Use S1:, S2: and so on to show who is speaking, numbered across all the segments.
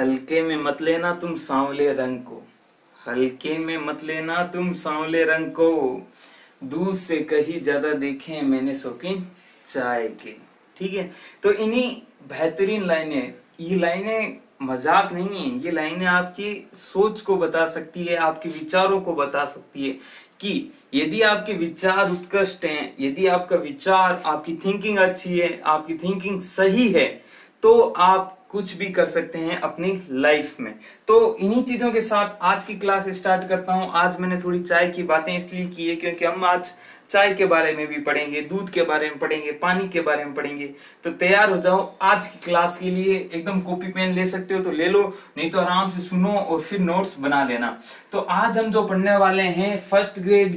S1: हल्के में मत लेना तुम सांवले रंग को, हल्के में मत लेना तुम सांवले रंग को, दूध से कहीं ज्यादा देखे मैंने शौकीन चाय के। ठीक है, तो इन्हीं बेहतरीन लाइनें, ये लाइनें मजाक नहीं है, ये लाइनें आपकी सोच को बता सकती है, आपके विचारों को बता सकती है कि यदि आपके विचार उत्कृष्ट हैं, यदि आपका विचार, आपकी थिंकिंग अच्छी है, आपकी थिंकिंग सही है, तो आप कुछ भी कर सकते हैं अपनी लाइफ में। तो इन्हीं चीजों के साथ आज की क्लास स्टार्ट करता हूं। आज मैंने थोड़ी चाय की बातें इसलिए की है क्योंकि हम आज चाय के बारे में भी पढ़ेंगे, दूध के बारे में पढ़ेंगे, पानी के बारे में पढ़ेंगे। तो तैयार हो जाओ आज की क्लास के लिए। एकदम कॉपी पेन ले सकते हो तो ले लो, नहीं तो आराम से सुनो और फिर नोट्स बना लेना। तो आज हम जो पढ़ने वाले हैं फर्स्ट ग्रेड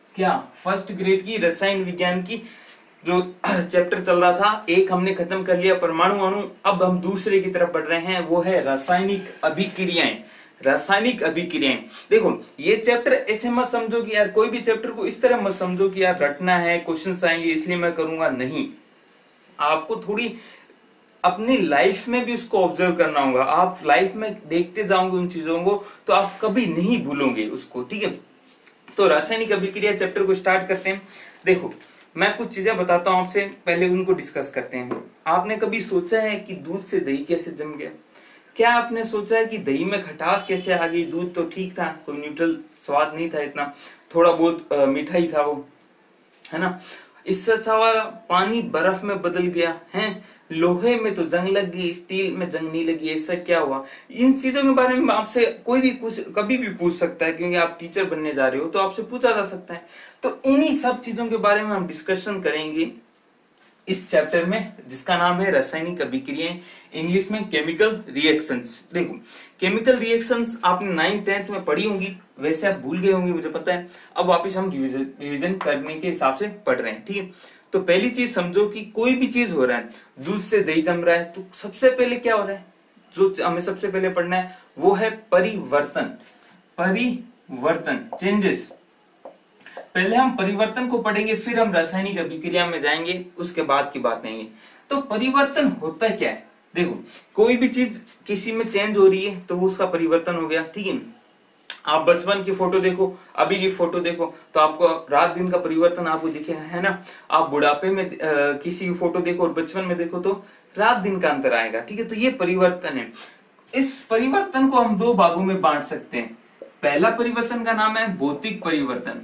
S1: की रसायन विज्ञान की जो चैप्टर चल रहा था, एक हमने खत्म कर लिया परमाणु अणु, अब हम दूसरे की तरफ बढ़ रहे हैं, वो है रासायनिक अभिक्रियाएं। रासायनिक अभिक्रियाएं, देखो ये चैप्टर ऐसे मत समझो कि यार, कोई भी चैप्टर को इस तरह मत समझो कि यार रटना है, क्वेश्चंस आएंगे इसलिए मैं करूंगा, नहीं। आपको थोड़ी अपनी लाइफ में भी उसको ऑब्जर्व करना होगा। आप लाइफ में देखते जाओगे उन चीजों को तो आप कभी नहीं भूलोगे उसको। ठीक है, तो रासायनिक अभिक्रिया चैप्टर को स्टार्ट करते हैं। देखो मैं कुछ चीजें बताता हूं आपसे, पहले उनको डिस्कस करते हैं। आपने कभी सोचा है कि दूध से दही कैसे जम गया? क्या आपने सोचा है कि दही में खटास कैसे आ गई? दूध तो ठीक था, कोई न्यूट्रल स्वाद नहीं था, इतना थोड़ा बहुत मीठा ही था वो, है ना। इससे अच्छा वाला पानी बर्फ में बदल गया है, लोहे में तो जंग लग गई, स्टील में जंग नहीं लगी, ऐसा क्या हुआ? इन चीजों के बारे में आपसे कोई भी कुछ कभी भी पूछ सकता है, क्योंकि आप टीचर बनने जा रहे हो तो आपसे पूछा जा सकता है। तो इन्हीं सब चीजों के बारे में हम डिस्कशन करेंगे इस चैप्टर में, जिसका नाम है रासायनिक अभिक्रियाएं, इंग्लिश में केमिकल रिएक्शंस। देखो केमिकल रिएक्शंस आपने 9th 10th में पढ़ी होंगी, वैसे आप भूल गए होंगे मुझे पता है। अब वापस हम रिवीजन करने के हिसाब से पढ़ रहे हैं। ठीक है, तो पहली चीज समझो कि कोई भी चीज हो रहा है, दूध से दही जम रहा है, तो सबसे पहले क्या हो रहा है? जो हमें सबसे पहले पढ़ना है वो है परिवर्तन। परिवर्तन, चेंजेस। पहले हम परिवर्तन को पढ़ेंगे, फिर हम रासायनिक अभिक्रिया में जाएंगे, उसके बाद की बात आएंगे। तो परिवर्तन होता क्या है? देखो कोई भी चीज किसी में चेंज हो रही है तो वो उसका परिवर्तन हो गया। ठीक है, आप बचपन की फोटो देखो, अभी की फोटो देखो, तो आपको रात दिन का परिवर्तन आपको दिखेगा, है ना। आप बुढ़ापे में किसी की फोटो देखो और बचपन में देखो तो रात दिन का अंतर आएगा। ठीक है, तो ये परिवर्तन है। इस परिवर्तन को हम दो भागों में बांट सकते हैं। पहला परिवर्तन का नाम है भौतिक परिवर्तन,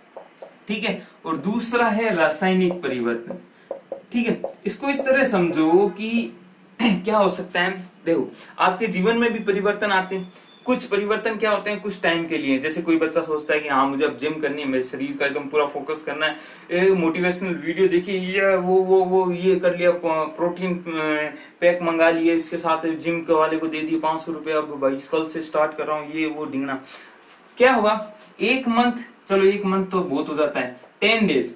S1: ठीक है, और दूसरा है रासायनिक परिवर्तन। ठीक है, इसको इस तरह समझो कि क्या हो सकता है। देखो आपके जीवन में भी परिवर्तन आते हैं। कुछ परिवर्तन क्या होते हैं, कुछ टाइम के लिए। जैसे कोई बच्चा सोचता है कि हाँ मुझे अब जिम करनी है, मेरे शरीर का एकदम पूरा फोकस करना है, मोटिवेशनल वीडियो देखिए, ये वो ये कर लिया, प्रोटीन पैक मंगा लिए, इसके साथ जिम के वाले को दे दिए 500 रुपए, अब भाई कल से स्टार्ट कर रहा हूँ, ये वो ढींगना। क्या हुआ? एक मंथ, चलो एक मंथ तो बहुत हो जाता है, 10 डेज।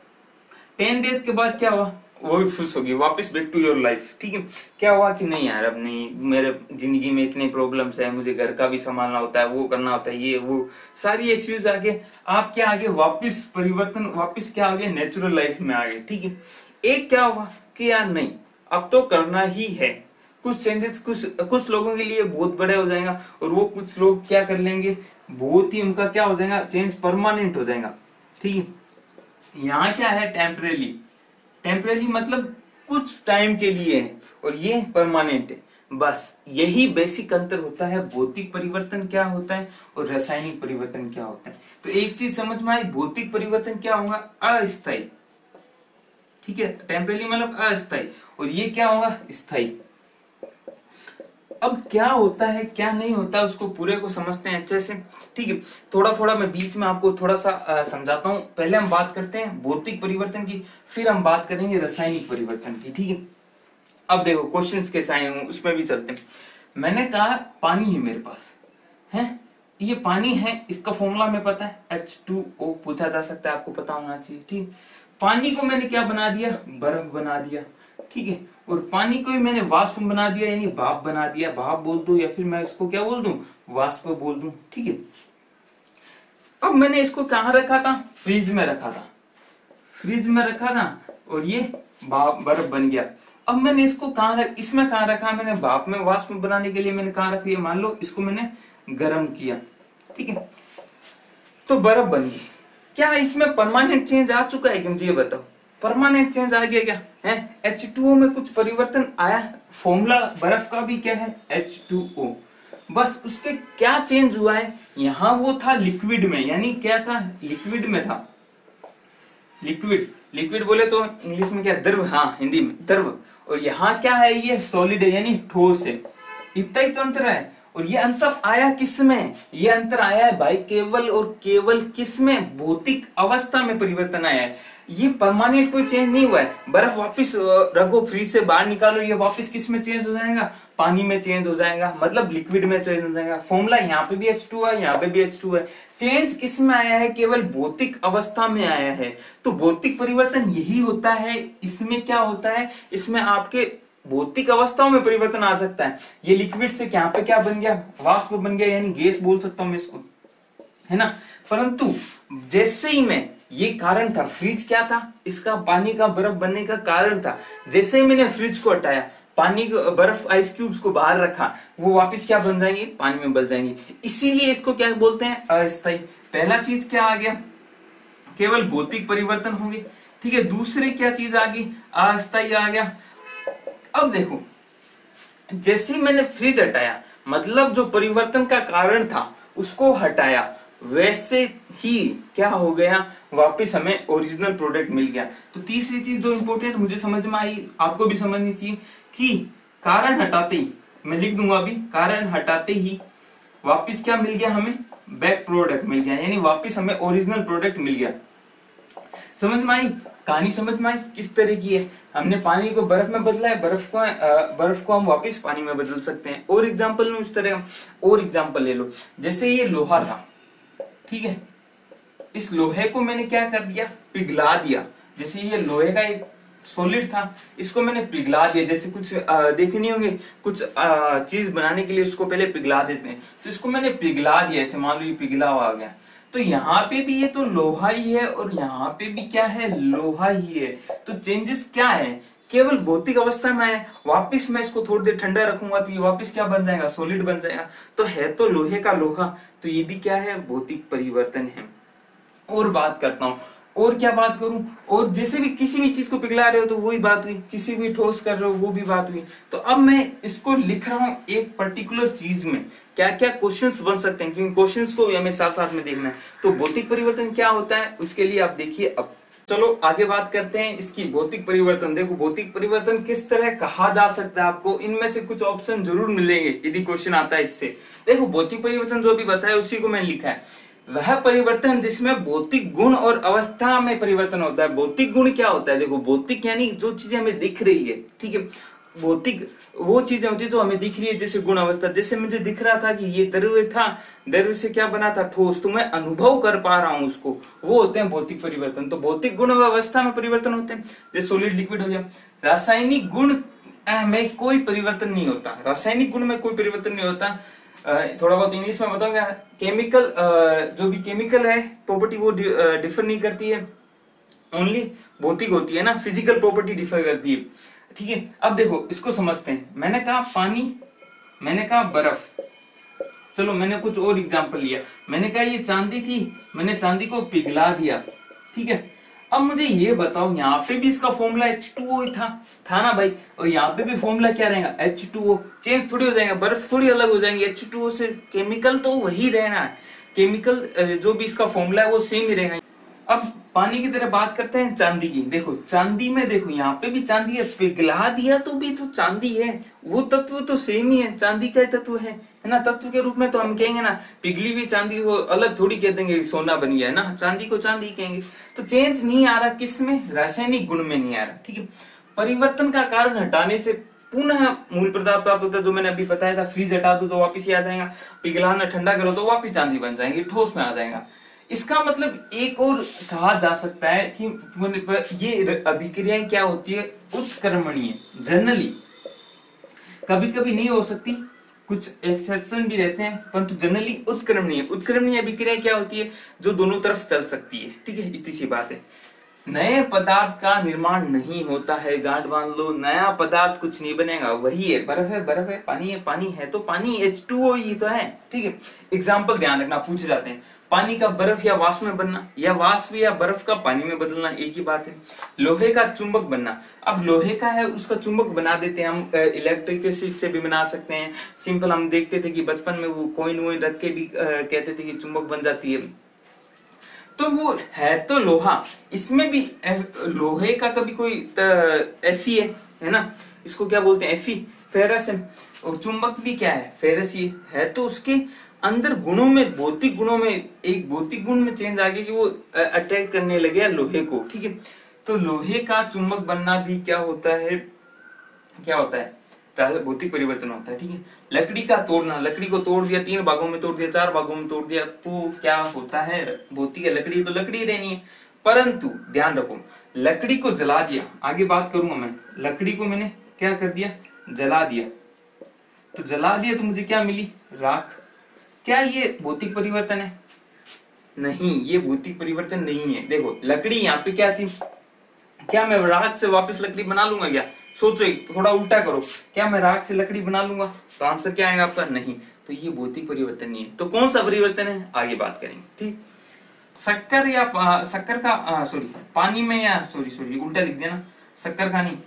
S1: 10 डेज के बाद क्या हुआ? वो भी खुश होगी, वापस बैक टू योर लाइफ। ठीक है, क्या हुआ कि नहीं यार अब नहीं, मेरे जिंदगी में इतने प्रॉब्लम्स है, मुझे घर का भी संभालना होता है, वो करना होता है, ये वो सारी इश्यूज आगे, आप क्या आगे वापस परिवर्तन, वापस क्या आ गए, नेचुरल लाइफ में आ गए। ठीक है, एक क्या हुआ कि यार नहीं अब तो करना ही है। कुछ चेंजेस कुछ लोगों के लिए बहुत बड़े हो जाएगा, और वो कुछ लोग क्या कर लेंगे, बहुत ही उनका क्या हो जाएगा, चेंज परमानेंट हो जाएगा। ठीक है, यहाँ क्या है, टेम्परेरी। टेम्परेरी मतलब कुछ टाइम के लिए है, और ये परमानेंट है। बस यही बेसिक अंतर होता है, भौतिक परिवर्तन क्या होता है और रासायनिक परिवर्तन क्या होता है। तो एक चीज समझ में आई, भौतिक परिवर्तन क्या होगा, अस्थायी। ठीक है, टेम्परेरी मतलब अस्थायी, और ये क्या होगा, स्थायी। अब क्या होता है क्या नहीं होता उसको पूरे को समझते हैं अच्छे से। ठीक है, थोड़ा थोड़ा मैं बीच में आपको थोड़ा सा समझाता हूं। पहले हम बात करते हैं भौतिक परिवर्तन की, फिर हम बात करेंगे रासायनिक परिवर्तन की। ठीक है, अब देखो क्वेश्चंस कैसे आए हूं उसमें भी चलते हैं। मैंने कहा पानी है मेरे पास, है ये पानी है, इसका फॉर्मूला हमें पता है H2O, पूछा जा सकता है, आपको पता होना चाहिए। ठीक, पानी को मैंने क्या बना दिया, बर्फ बना दिया। ठीक है, और पानी को ही मैंने वाष्प बना दिया, यानी भाप बना दिया। भाप बोल दूं या फिर मैं इसको क्या बोल दूं, वाष्प बोल दूं। ठीक है, अब मैंने इसको कहां रखा था, फ्रिज में रखा था। फ्रिज में रखा था और ये बर्फ बन गया। अब मैंने इसको इसमें कहाँ रखा, मैंने भाप में वाष्प बनाने के लिए मैंने कहाँ रख दिया, मान लो इसको मैंने गर्म किया, ठीक है, तो बर्फ बन गई। क्या इसमें परमानेंट चेंज आ चुका है कि मुझे ये बताओ, परमानेंट चेंज आ गया क्या है? H2O में कुछ परिवर्तन आया, फॉर्मूला बर्फ का भी क्या है H2O, बस उसके क्या चेंज हुआ है, यहां वो था लिक्विड में, यानी क्या था, लिक्विड में था, लिक्विड, लिक्विड बोले तो इंग्लिश में क्या, द्रव, हाँ हिंदी में द्रव, और यहाँ क्या है, ये सॉलिड है यानी ठोस है, इतना ही तो अंतर है। और ये अंतर आया किसमें, ये अंतर आया है भाई केवल और केवल किसमें, भौतिक अवस्था में परिवर्तन आया है, ये परमानेंट कोई चेंज नहीं हुआ है। बर्फ वापस रखो, फ्रीज से बाहर निकालो, ये वापस किस में चेंज हो जाएगा, पानी में चेंज हो जाएगा, मतलब लिक्विड में चेंज हो जाएगा। फॉर्मूला यहाँ पे भी H2 है, यहाँ पे भी H2 है, चेंज किस में आया है, केवल भौतिक अवस्था में आया है। तो भौतिक परिवर्तन यही होता है, इसमें क्या होता है, इसमें आपके भौतिक अवस्थाओं में परिवर्तन आ सकता है। ये लिक्विड से यहाँ पे क्या बन गया, वाष्प बन गया, यानी गैस बोल सकता हूं मैं इसको, है ना। परंतु जैसे ही मैं, ये कारण था, फ्रिज क्या था, इसका पानी का बर्फ बनने का कारण था, जैसे ही मैंने फ्रिज को हटाया, पानी को, बर्फ आइस क्यूब्स को बाहर रखा, वो वापस क्या बन जाएंगे, पानी में बदल जाएंगे, इसीलिए इसको क्या बोलते हैं, अस्थायी। पहला चीज क्या आ गया, केवल भौतिक परिवर्तन होंगे, ठीक है। दूसरे क्या चीज आ गई, अस्थायी आ गया। अब देखो, जैसे ही मैंने फ्रिज हटाया, मतलब जो परिवर्तन का कारण था उसको हटाया, वैसे ही क्या हो गया, वापस हमें ओरिजिनल प्रोडक्ट मिल गया। तो तीसरी चीज जो इंपॉर्टेंट मुझे समझ में आई, आपको भी समझनी चाहिए कि कारण हटाते ही, मैं लिख दूंगा अभी, कारण हटाते ही वापस क्या मिल गया, हमें बैक प्रोडक्ट मिल गया, यानी वापस हमें ओरिजिनल प्रोडक्ट मिल गया। समझ में आई कहानी, समझ में आई किस तरह की है। हमने पानी को बर्फ में बदला है, बर्फ को हम वापस पानी में बदल सकते हैं। और एग्जांपल लो इस तरह, और एग्जांपल ले लो, जैसे ये लोहा था, ठीक है, इस लोहे को मैंने क्या कर दिया, पिघला दिया। जैसे ये लोहे का एक सॉलिड था, इसको मैंने पिघला दिया, जैसे कुछ देखे नहीं होंगे, कुछ चीज बनाने के लिए उसको पहले पिघला देते हैं, तो इसको मैंने पिघला दिया, ऐसे मान लो ये पिघला हुआ आ गया। तो यहाँ पे भी ये तो लोहा ही है और यहाँ पे भी क्या है, लोहा ही है। तो चेंजेस क्या है, केवल भौतिक अवस्था में है। वापिस मैं इसको थोड़ी देर ठंडा रखूंगा तो ये वापिस क्या बन जाएगा, सॉलिड बन जाएगा। तो है तो लोहे का लोहा, तो ये भी क्या है, भौतिक परिवर्तन है। और बात करता हूं, और क्या बात करूं, और जैसे भी किसी भी चीज को पिघला रहे हो तो वही बात हुई, किसी भी ठोस कर रहे हो वो भी बात हुई। तो अब मैं इसको लिख रहा हूं एक पर्टिकुलर चीज में क्या क्या क्वेश्चंस बन सकते हैं, क्योंकि क्वेश्चंस को भी हमें साथ साथ में देखना है। तो भौतिक परिवर्तन क्या होता है उसके लिए आप देखिए। अब चलो आगे बात करते हैं इसकी भौतिक परिवर्तन। देखो भौतिक परिवर्तन किस तरह कहा जा सकता है, आपको इनमें से कुछ ऑप्शन जरूर मिलेंगे यदि क्वेश्चन आता है इससे। देखो भौतिक परिवर्तन जो भी बताया उसी को मैंने लिखा है, वह परिवर्तन जिसमें भौतिक गुण और अवस्था में परिवर्तन होता है। भौतिक गुण क्या होता है, देखो भौतिक यानी जो चीजें हमें दिख रही है, ठीक है। भौतिक वो चीजें होती है जो हमें दिख रही है, जैसे गुण अवस्था। जैसे मुझे दिख रहा था कि ये द्रव्य था, द्रव्य से क्या बना था, ठोस, तो मैं अनुभव कर पा रहा हूं उसको, वो होते हैं भौतिक परिवर्तन। तो भौतिक गुण और अवस्था में परिवर्तन होते हैं, जैसे सॉलिड लिक्विड हो गया। रासायनिक गुण में कोई परिवर्तन नहीं होता, रासायनिक गुण में कोई परिवर्तन नहीं होता। थोड़ा बहुत इंग्लिश में बताऊंगा, केमिकल जो भी केमिकल है प्रॉपर्टी वो डिफर नहीं करती है, ओनली भौतिक होती है ना, फिजिकल प्रॉपर्टी डिफर करती है, ठीक है। अब देखो इसको समझते हैं। मैंने कहा पानी, मैंने कहा बर्फ, चलो मैंने कुछ और एग्जांपल लिया। मैंने कहा ये चांदी थी, मैंने चांदी को पिघला दिया, ठीक है। अब मुझे ये बताओ, यहाँ पे भी इसका फॉर्मूला H2O था ना भाई, और यहाँ पे भी फॉर्मूला क्या रहेगा, H2O। चेंज थोड़ी हो जाएगा, बर्फ थोड़ी अलग हो जाएंगी, H2O से केमिकल तो वही रहना है, केमिकल जो भी इसका फॉर्मूला है वो सेम ही रहेगा। अब पानी की तरह बात करते हैं चांदी की। देखो चांदी में, देखो यहाँ पे भी चांदी है, पिघला दिया तो भी तो चांदी है, वो तत्व तो सेम ही है, चांदी का तत्व है ना, तत्व के रूप में तो हम कहेंगे ना। पिघली हुई चांदी को अलग थोड़ी कह देंगे सोना बन गया है ना, चांदी को चांदी कहेंगे। तो चेंज नहीं आ रहा, किसमें, रासायनिक गुण में नहीं आ रहा, ठीक है। परिवर्तन का कारण हटाने से पुनः मूल पदार्थ प्राप्त होता है, जो मैंने अभी बताया था। फ्रीज हटा दो तो वापिस ही आ जाएगा, पिघलाना ठंडा करो तो वापिस चांदी बन जाएंगी, ठोस में आ जाएगा। इसका मतलब एक और कहा जा सकता है कि ये अभिक्रियाएं क्या होती है, उत्क्रमणीय। जनरली कभी कभी नहीं हो सकती, कुछ एक्सेप्शन भी रहते हैं, परंतु जनरली उत्क्रमणीय। उत्क्रमणीय अभिक्रिया क्या होती है, जो दोनों तरफ चल सकती है, ठीक है, इतनी सी बात है। नए पदार्थ का निर्माण नहीं होता है, गांठ बांध लो, नया पदार्थ कुछ नहीं बनेगा, वही है बर्फ है, पानी है तो पानी H2O ही तो है, ठीक है। एग्जाम्पल ध्यान रखना, पूछे जाते हैं पानी का बर्फ या वाष्प में बनना, या वाष्प या बर्फ का पानी में बदलना, एक ही बात है। लोहे का चुंबक बनना, अब लोहे का है उसका चुंबक बना देते हैं हम, इलेक्ट्रिसिटी से भी बना सकते हैं। सिंपल हम देखते थे कि बचपन में वो कोइन वोइन रख के भी कहते थे कि चुंबक बन जाती है, तो वो है तो लोहा, इसमें भी लोहे का कभी कोई Fe है ना, इसको क्या बोलते हैं, Fe, फेरस है। और चुंबक भी क्या है, फेरस ही है, तो उसके अंदर गुणों में, भौतिक गुणों में एक भौतिक गुण में चेंज आ गया कि वो अट्रैक्ट करने लगे लोहे को, ठीक है। तो लोहे का चुंबक बनना भी क्या होता है, भौतिक परिवर्तन होता है, ठीक है। लकड़ी का तोड़ना, लकड़ी को तोड़ दिया, 3 भागों में तोड़ दिया, 4 भागों में तोड़ दिया, तो क्या होता है, भौतिक है, लकड़ी तो लकड़ी रहनी है। परंतु ध्यान रखो, लकड़ी को जला दिया, आगे बात करूंगा मैं, लकड़ी को मैंने क्या कर दिया, जला दिया, तो जला दिया तो मुझे क्या मिली, राख। क्या ये भौतिक परिवर्तन है, नहीं, ये भौतिक परिवर्तन नहीं है। देखो लकड़ी यहाँ पे क्या थी, क्या मैं राख से वापस लकड़ी बना लूंगा क्या, सोचो थोड़ा उल्टा करो, क्या मैं राख से लकड़ी बना लूंगा, तो आंसर क्या आएगा आपका, नहीं। तो ये भौतिक परिवर्तन नहीं है, तो कौन सा परिवर्तन है, आगे बात करेंगे, ठीक। शक्कर या शक्कर का सॉरी पानी में, या सॉरी उल्टा लिख दिया ना, शक्कर का नहीं,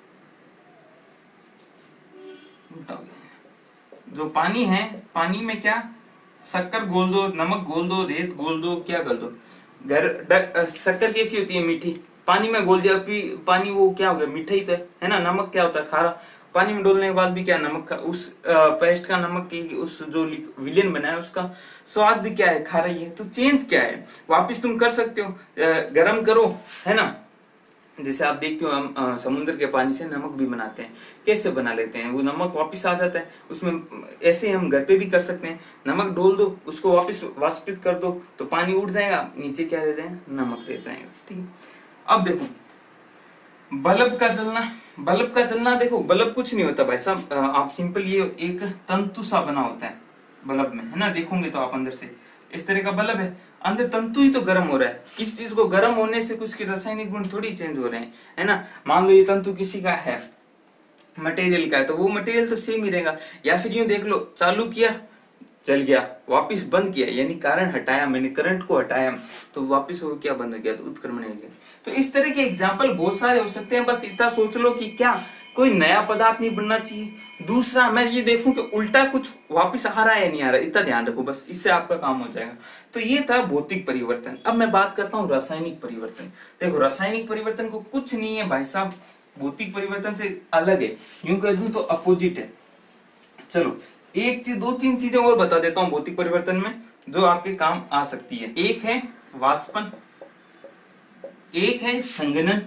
S1: उल्टा हो गया। जो पानी है, पानी में क्या, शक्कर घोल दो, नमक घोल दो, रेत घोल दो, क्या कर दो, शक्कर कैसी होती है, मीठी, पानी में घोल दिया, पानी वो क्या हो गया, मीठा ही तो है ना। नमक क्या होता है, खारा, पानी में डोलने के बाद भी क्या, नमक का, उस पेस्ट का, नमक की, उस जो विलेन बना है उसका स्वाद भी क्या है, खारा ही है। तो चेंज क्या है, वापिस तुम कर सकते हो, गर्म करो, है ना। जैसे आप देखते हो हम समुद्र के पानी से नमक भी बनाते हैं, कैसे बना लेते हैं, वो नमक वापस आ जाता है उसमें, ऐसे हम घर पे भी कर सकते हैं, नमक डोल दो, उसको वापस वाष्पित कर दो, तो पानी उड़ जाएगा, नीचे क्या रह जाएगा, नमक रह जाएगा, ठीक है। अब देखो बल्ब का जलना, बल्ब का जलना, देखो बल्ब कुछ नहीं होता भाई साहब, आप सिंपल, ये एक तंतु सा बना होता है बल्ब में, है ना, देखोगे तो आप अंदर से इस तरह का बल्ब है, अंदर तंतु ही तो गर्म हो रहा है, किस चीज को गर्म होने से कुछ के रासायनिक गुण थोड़ी चेंज हो रहे हैं, है ना। मान लो ये तंतु किसी का है, मटेरियल का है, तो वो मटेरियल तो सेम ही रहेगा। या फिर यूं देख लो, चालू किया, जल गया, वापिस बंद किया, यानी कारण हटाया, मैंने करंट को हटाया, तो वापिस वो क्या बंद हो गया, तो उत्क्रमण हो गया। तो इस तरह के एग्जाम्पल बहुत सारे हो सकते हैं, बस इतना सोच लो कि क्या कोई नया पदार्थ नहीं बनना चाहिए। दूसरा मैं ये देखूं कि उल्टा कुछ वापिस आ रहा है या नहीं आ रहा, इतना ध्यान रखो, बस इससे आपका काम हो जाएगा। तो ये था भौतिक परिवर्तन। अब मैं बात करता हूँ रासायनिक परिवर्तन। देखो रासायनिक परिवर्तन को कुछ नहीं है भाई साहब, भौतिक परिवर्तन से अलग है, यूं कह दूं तो अपोजिट है। चलो एक चीज, 2-3 चीजें और बता देता हूं भौतिक परिवर्तन में जो आपके काम आ सकती है। एक है वाष्पन, एक है संघनन,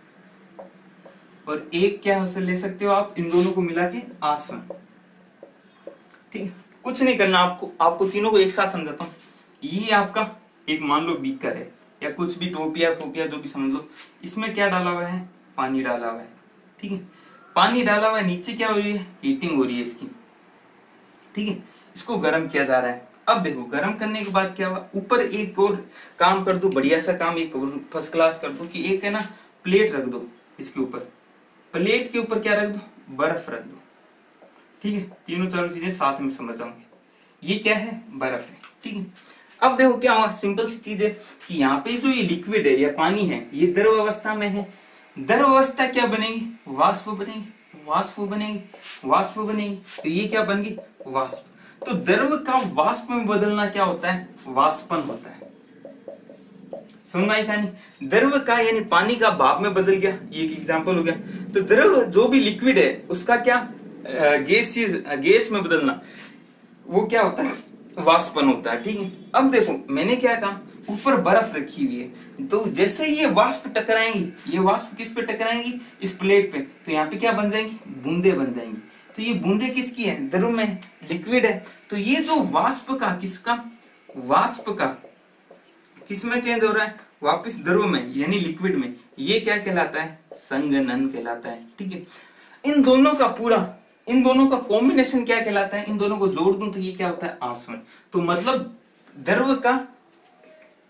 S1: और एक क्या हासिल ले सकते हो आप, इन दोनों को मिला के आसवन, ठीक। कुछ नहीं करना आपको तीनों को एक साथ समझाता हूँ। ये आपका एक मान लो बीकर है, या कुछ भी टोपिया फोपिया जो भी समझ लो, इसमें क्या डाला हुआ है, पानी डाला हुआ है, ठीक है। पानी डाला हुआ है, नीचे क्या हो रही है, हीटिंग हो रही है इसकी, ठीक है। इसको गर्म किया जा रहा है। अब देखो गर्म करने के बाद क्या हुआ, ऊपर एक और काम कर दो, बढ़िया सा काम, एक फर्स्ट क्लास कर दो, कि एक है ना प्लेट रख दो, इसके ऊपर, प्लेट के ऊपर क्या रख दो, बर्फ रख दो, ठीक है। तीनों चारों चीजें साथ में समझ जाओगे। ये क्या है, बर्फ है, ठीक है। अब देखो क्या हुआ, सिंपल सी चीज है कि यहाँ पे जो ये लिक्विड है या पानी है, ये द्रव अवस्था में है। द्रव अवस्था क्या बनेगी, वाष्प बनेगी, वाष्प बनेगी, वाष्प बनेगी, तो ये क्या बन गई, वाष्प। तो द्रव का वाष्प में बदलना क्या होता है, वाष्पन होता है। समझ में आई कहानी, द्रव का यानी पानी का भाप में बदल गया, ये एक एग्जांपल हो गया। तो द्रव जो भी लिक्विड है उसका क्या गैस में बदलना, वो क्या होता है, वाष्पन होता है, ठीक है। अब देखो मैंने क्या कहा, ऊपर बर्फ रखी हुई है, तो जैसे ये वाष्प टकराएंगी, ये वाष्प किस पे टकराएंगी, इस प्लेट पे, तो यहाँ पे क्या बन जाएंगी, बूंदे बन जाएंगी। तो ये बूंदे किसकी है, द्रव में, लिक्विड है। तो ये जो वाष्प का, किसका, वाष्प का किस में चेंज हो रहा है, वापिस द्रव में यानी लिक्विड में, ये क्या कहलाता है, संघनन कहलाता है, ठीक है। इन दोनों का पूरा, इन दोनों का कॉम्बिनेशन क्या कहलाता है, इन दोनों को जोड़ दूं तो ये क्या होता है, आसवन। तो मतलब द्रव का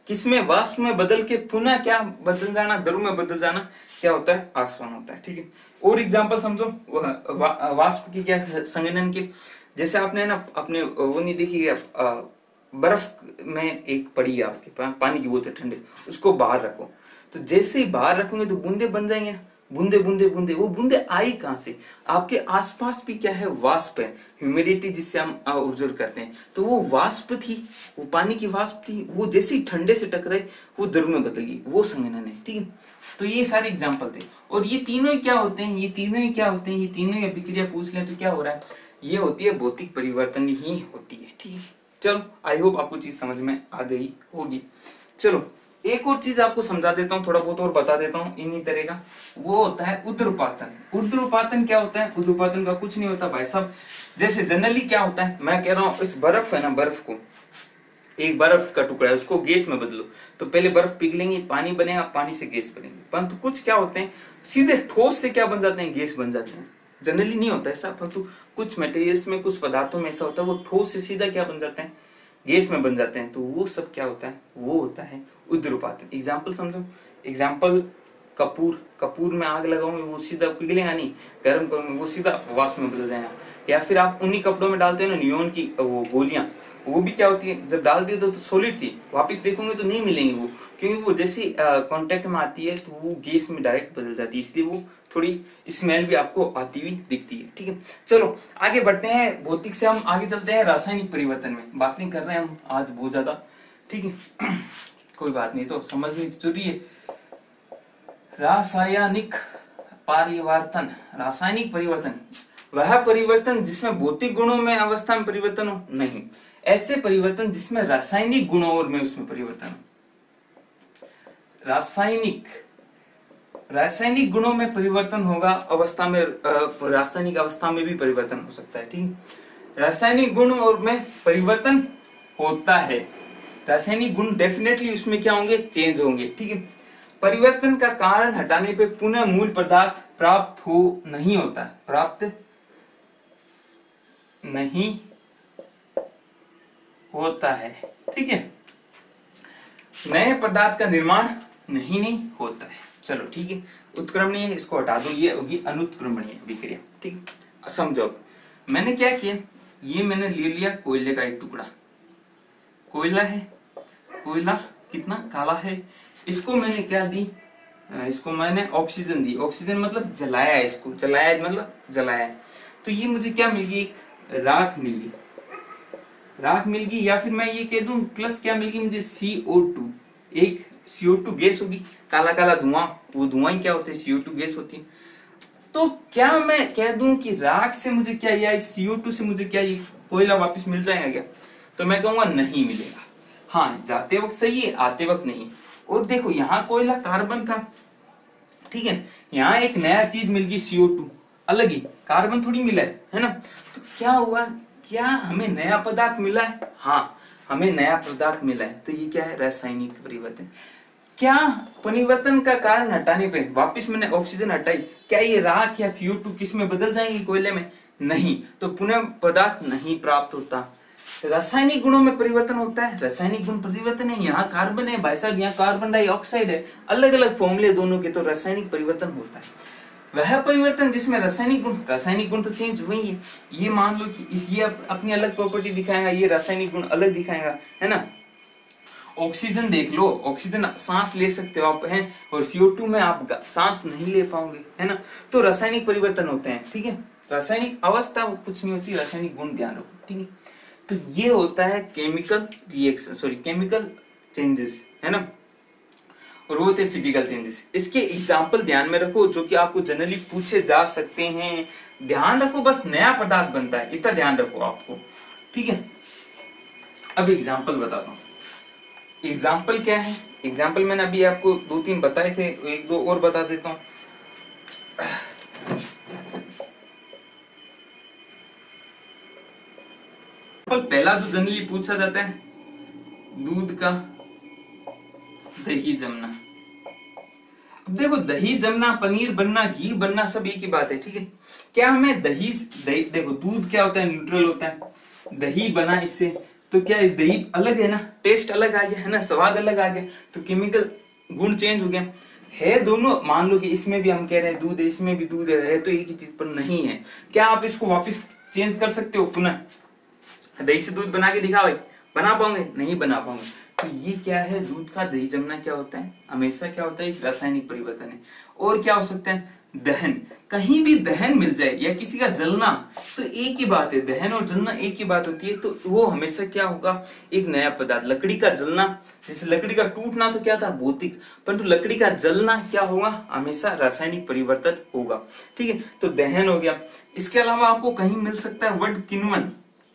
S1: किसमें, वाष्प में बदल के पुनः क्या बदल जाना, द्रव में बदल जाना क्या होता है, आसवन होता है। ठीक है, और एग्जांपल समझो वाष्प की क्या संघनन की। जैसे आपने ना अपने वो नहीं देखी, बर्फ में एक पड़ी है आपके पास पानी की बोतल ठंडे, उसको बाहर रखो, तो जैसे ही बाहर रखोगे तो बूंदे बन जाएंगे ना, बूंदे बूंदे बूंदे। वो बूंदे आई कहां से, आपके आसपास भी क्या है, वाष्प है, ह्यूमिडिटी जिससे हम ऑब्जर्व करते हैं, तो वो वाष्प थी, वो पानी की वाष्प थी, वो जैसे ही ठंडे से टकराई वो द्रव में बदल गई, वो संघनन है। ठीक है, तो ये सारे एग्जाम्पल थे। और ये तीनों ही क्या होते हैं, ये तीनों ही क्या होते हैं, ये तीनों ही अभिक्रिया पूछ लें तो क्या हो रहा है, ये होती है भौतिक परिवर्तन ही होती है। ठीक है, चलो आई होप आपको चीज समझ में आ गई होगी। चलो एक और चीज आपको समझा देता हूँ, थोड़ा बहुत और बता देता हूँ इन्हीं तरह का, वो होता है ऊर्ध्वपातन। ऊर्ध्वपातन क्या होता है, ऊर्ध्वपातन का कुछ नहीं होता भाई साहब, जैसे जनरली क्या होता है, मैं कह रहा हूँ इस बर्फ है ना, बर्फ को, एक बर्फ का टुकड़ा है, उसको गैस में बदलो, तो पहले बर्फ पिघलेंगी, पानी बनेगा, पानी से गैस बनेगी। परंतु कुछ क्या होते हैं सीधे ठोस से क्या बन जाते हैं, गैस बन जाते हैं। जनरली नहीं होता ऐसा, परंतु कुछ मटेरियल्स में, कुछ पदार्थों में ऐसा होता है, वो ठोस से सीधा क्या बन जाते हैं, गैस में बन जाते हैं। तो वो सब क्या होता है, वो होता है ऊर्ध्वपातन। एग्जाम्पल समझो, एग्जाम्पल कपूर, कपूर में आग लगाओगे वो सीधा पिघलेगा नहीं, गर्म करोगे वो सीधा वाष्प में बदल जाएगा। या फिर आप उन्हीं कपड़ों में डालते हो ना नियोन की वो गोलियां, वो भी क्या होती है, जब डाल दी तो सॉलिड थी, वापस देखोगे तो नहीं मिलेंगी वो, क्योंकि वो जैसे कांटेक्ट में आती है तो वो गैस में डायरेक्ट बदल जाती है, इसलिए वो थोड़ी स्मेल भी आपको आती हुई दिखती है। ठीक है, चलो आगे बढ़ते हैं, भौतिक से हम आगे चलते हैं रासायनिक परिवर्तन में। बात नहीं कर रहे हैं हम आज बहुत ज्यादा, ठीक है कोई बात नहीं, तो समझनी जरूरी है। रासायनिक परिवर्तन, रासायनिक परिवर्तन वह परिवर्तन जिसमें भौतिक गुणों में, अवस्था में परिवर्तन हो, नहीं, ऐसे परिवर्तन जिसमें रासायनिक गुणों और में उसमें परिवर्तन हो। रासायनिक गुणों में परिवर्तन होगा, अवस्था में, रासायनिक अवस्था में भी परिवर्तन हो सकता है। ठीक, रासायनिक गुण और में परिवर्तन होता है, रासायनिक गुण डेफिनेटली उसमें क्या होंगे, चेंज होंगे। ठीक है, परिवर्तन का कारण हटाने पे पुनः मूल पदार्थ प्राप्त हो नहीं होता, प्राप्त नहीं होता है। ठीक है, नए पदार्थ का निर्माण नहीं होता है। चलो ठीक है, उत्क्रमणीय इसको हटा दो, ये होगी अनुत्क्रमणीय विक्रिया। ठीक है, समझो मैंने क्या किया, ये मैंने ले लिया कोयले का एक टुकड़ा, कोयला है, कोयला कितना काला है, इसको मैंने क्या दी, इसको मैंने ऑक्सीजन दी, ऑक्सीजन मतलब जलाया, इसको जलाया मतलब जलाया, तो ये मुझे क्या मिल गई, एक राख मिल गई, राख मिल गई, या फिर मैं ये कह दूं प्लस क्या मिल गई मुझे, CO2, एक CO2 गैस होगी, काला काला धुआं, वो धुआं ही क्या होता है, CO2 गैस होती है। तो क्या मैं कह दूं कि राख से मुझे क्या, या CO2 से मुझे क्या ये कोयला वापस मिल जाएगा क्या, तो मैं कहूंगा नहीं मिलेगा। हाँ, जाते वक्त सही है, आते वक्त नहीं। और देखो यहाँ कोयला कार्बन था, ठीक है, यहाँ एक नया चीज मिल गई CO2, अलग ही, कार्बन थोड़ी मिला है ना। तो क्या हुआ, क्या हमें नया पदार्थ मिला है, हाँ हमें नया पदार्थ मिला है, तो ये क्या है, रासायनिक परिवर्तन। क्या परिवर्तन का कारण हटाने पे वापस मैंने ऑक्सीजन हटाई, क्या ये राख या CO2 किस में बदल जाएंगे, कोयले में, नहीं, तो पुनः पदार्थ नहीं प्राप्त होता। रासायनिक गुणों में परिवर्तन होता है, रासायनिक गुण परिवर्तन है, यहाँ कार्बन है भाई साहब, यहाँ कार्बन डाइऑक्साइड है, अलग अलग फॉर्मूले दोनों के, तो रासायनिक परिवर्तन होता है। वह परिवर्तन जिसमें रासायनिक गुण तो चेंज हुई है, ये मान लो कि ये अपनी अलग प्रॉपर्टी दिखाएगा, ये रासायनिक गुण अलग दिखाएगा, है ना। ऑक्सीजन देख लो, ऑक्सीजन सांस ले सकते हो आप, हैं, और CO2 में आप सांस नहीं ले पाओगे, है ना। तो रासायनिक परिवर्तन होते हैं। ठीक है, रासायनिक अवस्था कुछ नहीं होती, रासायनिक गुण ध्यान रखो। ठीक है, तो ये होता है chemical reaction, sorry chemical changes, है ना, और वो होते हैं फिजिकल चेंजेस। इसके एग्जाम्पल ध्यान में रखो जो कि आपको जनरली पूछे जा सकते हैं, ध्यान रखो, बस नया पदार्थ बनता है, इतना ध्यान रखो आपको। ठीक है, अब एग्जाम्पल बताता हूँ। एग्जाम्पल क्या है, एग्जाम्पल मैंने अभी आपको 2-3 बताए थे, एक दो और बता देता हूँ। पहला जो जनरली पूछा जाता है, दूध का दही जमना। अब देखो, दही जमना, पनीर बनना, घी बनना, सब एक ही बात है। ठीक है, क्या हमें दही देखो दूध क्या होता है, न्यूट्रल होता है, दही बना इससे, तो क्या है, दही अलग है ना, टेस्ट अलग आ गया है ना, स्वाद अलग आ गया, तो केमिकल गुण चेंज हो गया है। दोनों मान लो कि इसमें भी हम कह रहे हैं दूध है, इसमें भी दूध है, तो एक ही चीज पर नहीं है। क्या आप इसको वापस चेंज कर सकते हो पुनः? दही से दूध बना के दिखा भाई, बना पाओगे? नहीं बना पाओगे। तो ये क्या है, दूध का दही जमना क्या होता है, हमेशा क्या होता है, एक रासायनिक परिवर्तन है। और क्या हो सकता है, दहन। कहीं भी दहन मिल जाए या किसी का जलना, तो एक ही बात है, दहन और जलना एक ही बात होती है। तो वो हमेशा क्या होगा, एक नया पदार्थ। लकड़ी का जलना, जैसे लकड़ी का टूटना तो क्या था, भौतिक, परंतु लकड़ी का जलना क्या होगा, हमेशा रासायनिक परिवर्तन होगा। ठीक है, तो दहन हो गया। इसके अलावा आपको कहीं मिल सकता है वर्ड किण्वन।